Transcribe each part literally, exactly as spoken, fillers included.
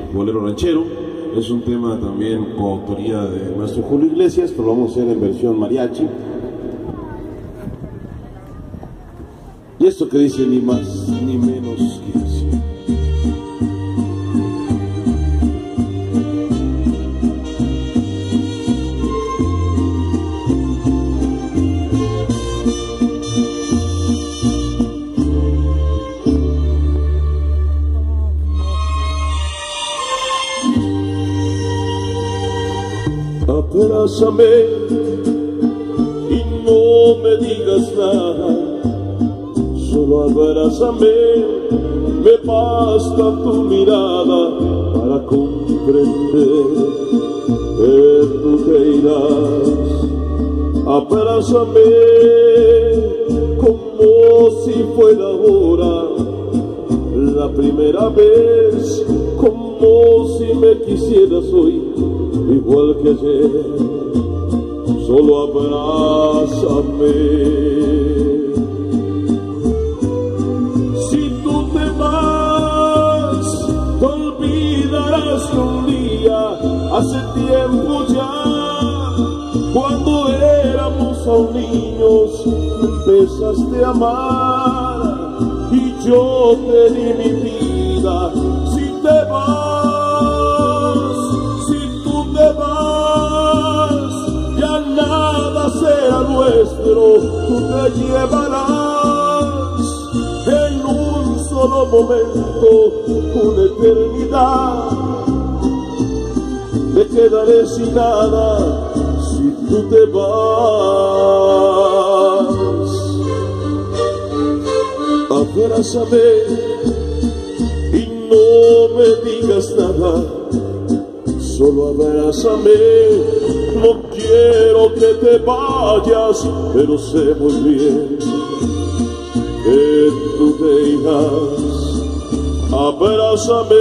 bolero ranchero. Es un tema también coautoría de maestro Julio Iglesias, pero lo vamos a hacer en versión mariachi. Y esto que dice ni más ni menos que así. Abrázame y no me digas nada, solo abrázame, me basta tu mirada para comprender que tú te irás. Abrázame como si fuera ahora la primera vez, como si me quisieras hoy igual que ayer, solo abrázame. Si tú te vas, te olvidarás que un día, hace tiempo ya, cuando éramos aún niños, me empezaste a amar y yo te di mi vida. Si te vas, será nuestro, tú te llevarás en un solo momento una eternidad. Te quedaré sin nada si tú te vas. Abrázame y no me digas nada, solo abrázame. No quiero que te vayas, pero sé muy bien que tú te irás. Abrázame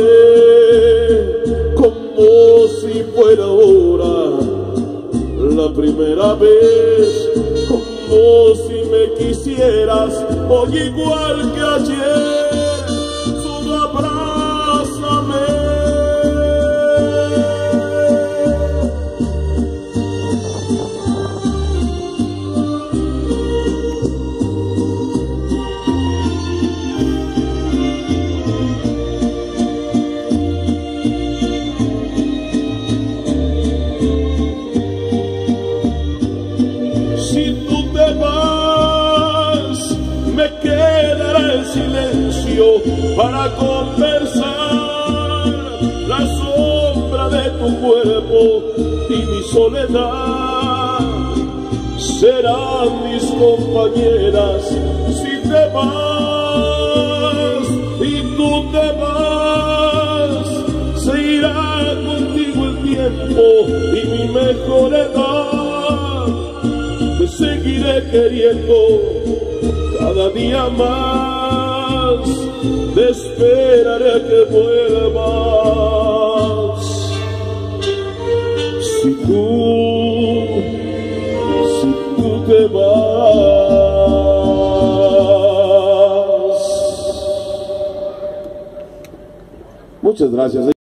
como si fuera ahora la primera vez, como si me quisieras hoy igual que ayer, solo abrázame. Para conversar, la sombra de tu cuerpo y mi soledad serán mis compañeras. Si te vas y tú te vas, se irá contigo el tiempo y mi mejor edad. Te seguiré queriendo cada día más, te esperaré a que vuelvas. Si tú, si tú te vas. Muchas gracias.